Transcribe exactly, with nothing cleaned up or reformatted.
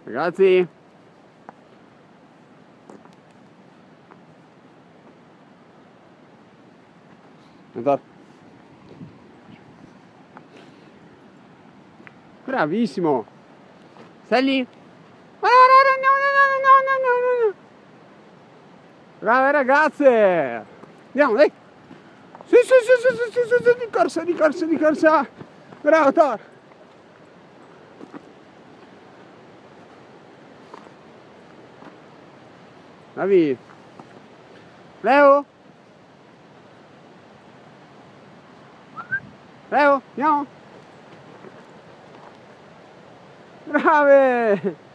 Ragazzi, bravissimo. Stai lì. Brave ragazze. Andiamo, dai. Sì, sì, sì, sì, sì, sì, sì, di corsa, di corsa, di corsa. Bravo, Thor. Bravi. Leo. Leo, andiamo. Brave.